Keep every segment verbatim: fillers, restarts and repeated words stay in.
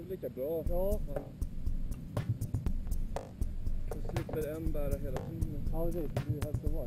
väl lika bra. Ja. Så slipper en bära hela tiden. Ja, det är det helt så var.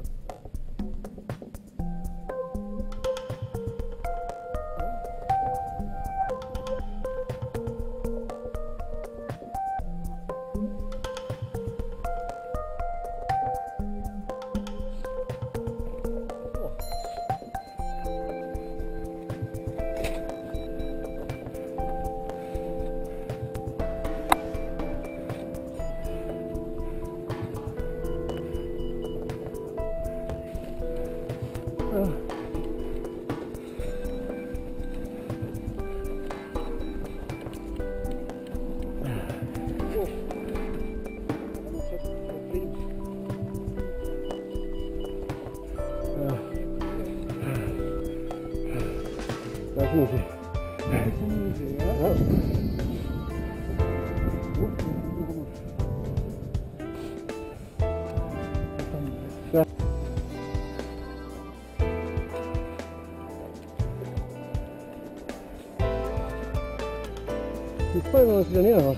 Tack så mycket. Tack så mycket. Ja. Ja. Titta ju vad jag ska ner här.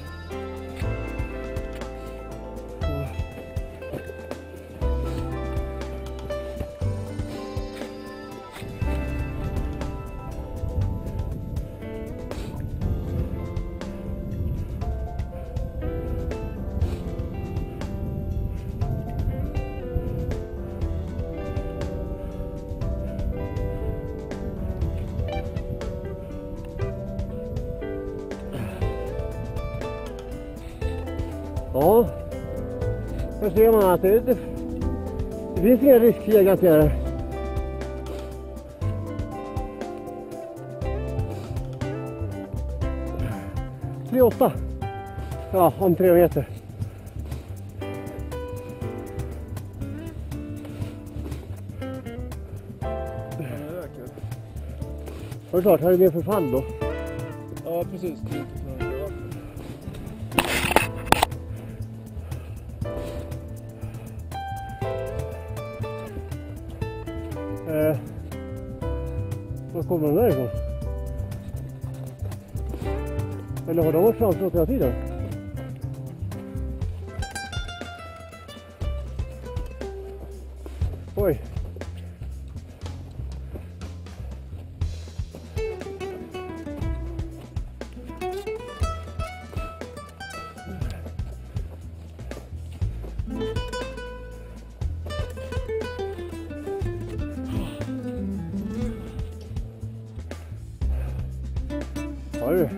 Ja, här ser man att det, det, det finns inga riskjägare till det. tre åtta. Ja, om tre meter. Och klart, här är det förfall då. Ja, precis. Eh, var kommer de där ifrån? Eller har de varit framstått hela tiden? Oj. Ja du.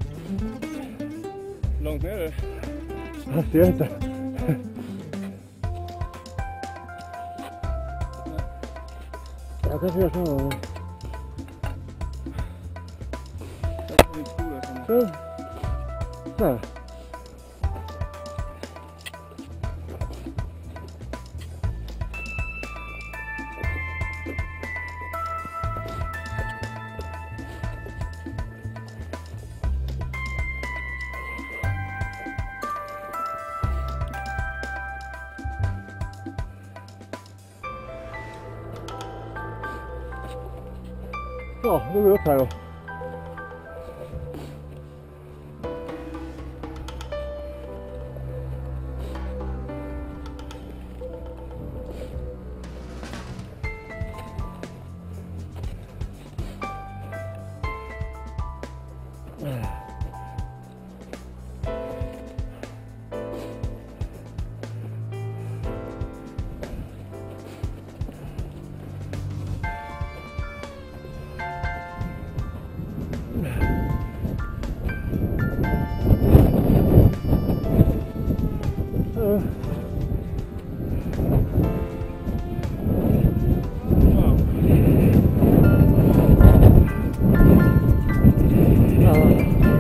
Långt ner är det? Jag ser inte. Jag kan se så här. Så. Så här. Ja, nu går vi upp här då. Ja.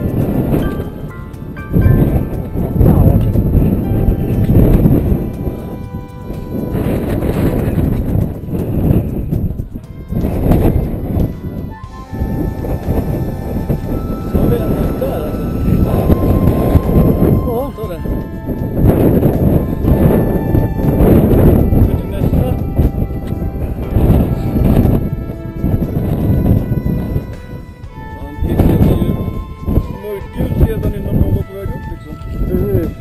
gult redan innan någon var på väg upp liksom. Precis.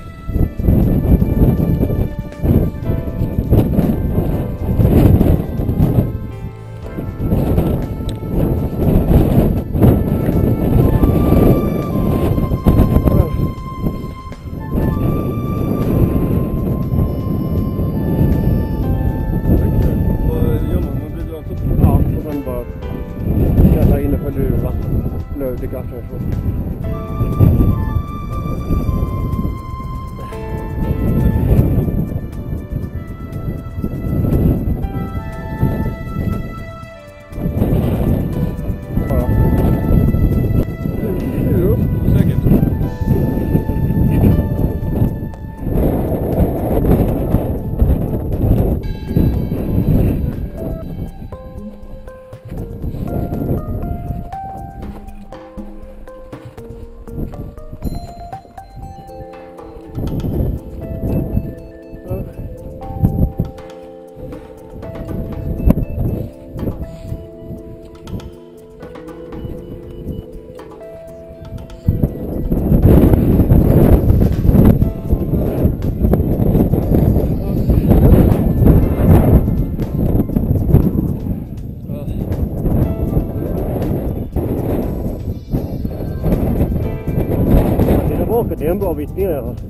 Det är en bra bit ner här.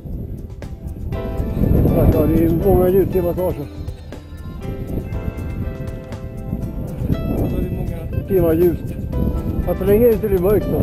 Ja, det är många ljus i passagen. Ja, det är många. Timmar ljust. Fast så länge är det inte mörkt då.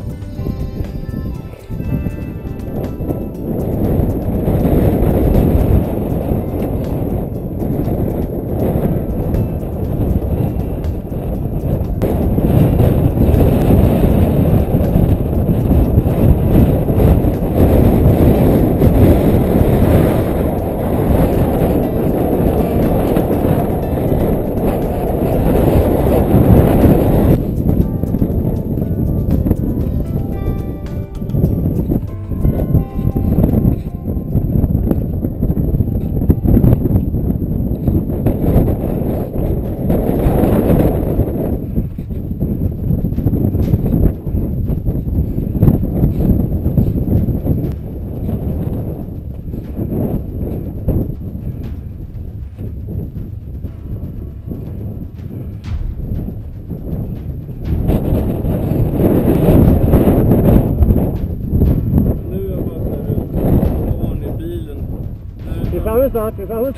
Snart, det är framåt.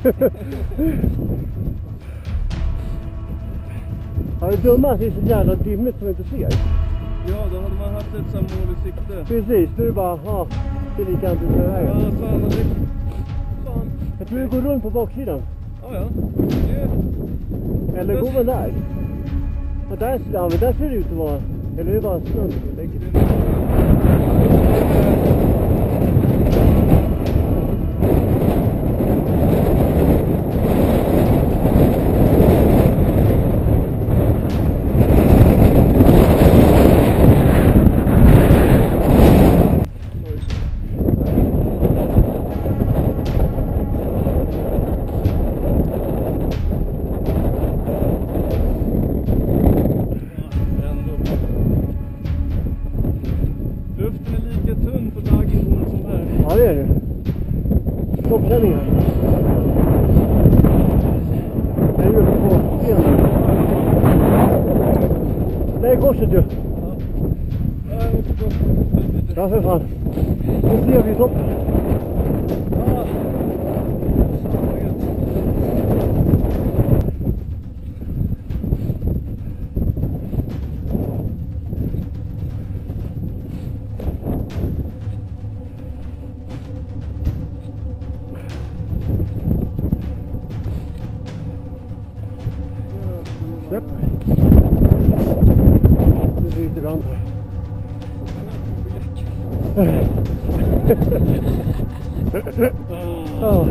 Ja, det dumma är så jävla dimmigt som inte ser. Ja, då hade man haft ett samma mål i sikte. Precis, nu är det bara, ja, det är likadant ut med vägen. Ja, fan, det... fan. Jag tror det går runt på baksidan. Ja, ja. Det... Eller går man där? Och där, ja, men där ser det ut att vara, eller är det bara snön? Ja, det är det. Toppkänningar. Det är ju uppe på scenen. Det är korset ju. Ja, för fan. Nu ser vi toppen. Släpp. Nu ryter vi andra. Oh.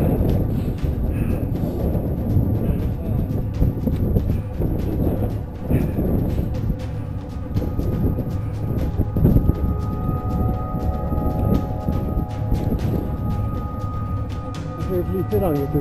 Det ser lite rangigt ut.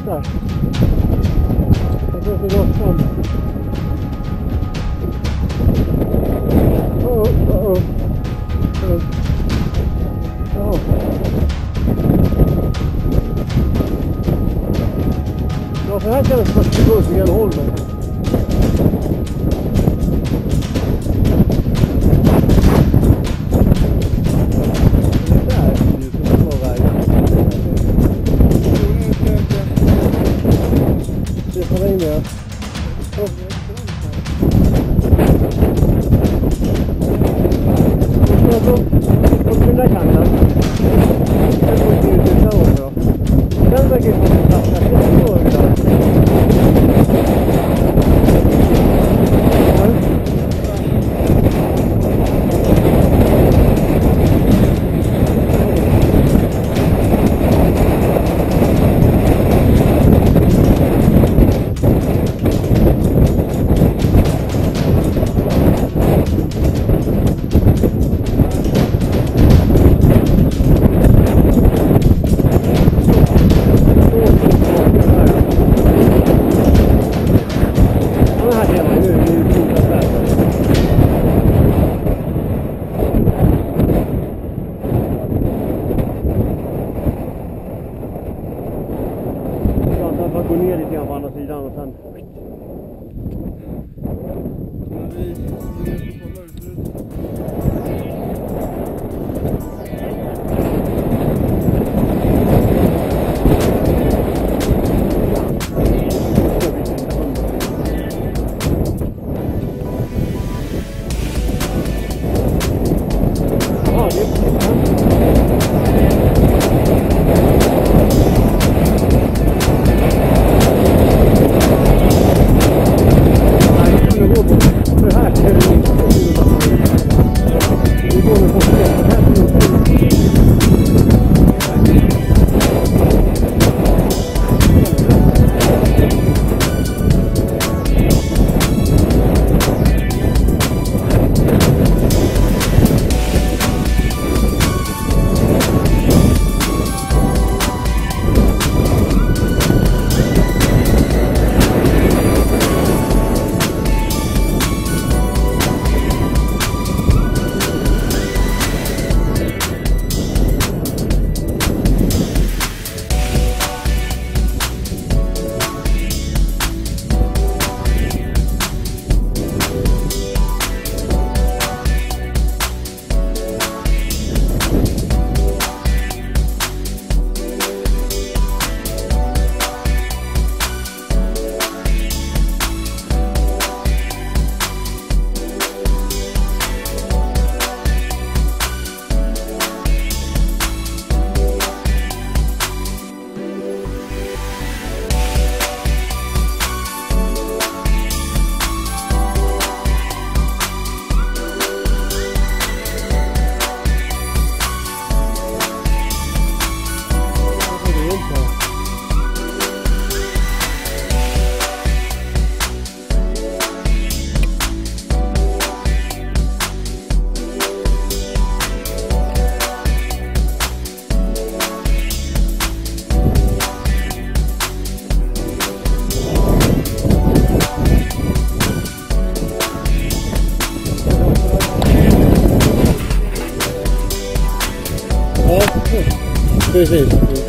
där. Jag tror att det går fram. Åh, åh, åh. Ja. Ja, för här kan det faktiskt gå till hela hållet. Gå ner lite grann på andra sidan och sen... Precis.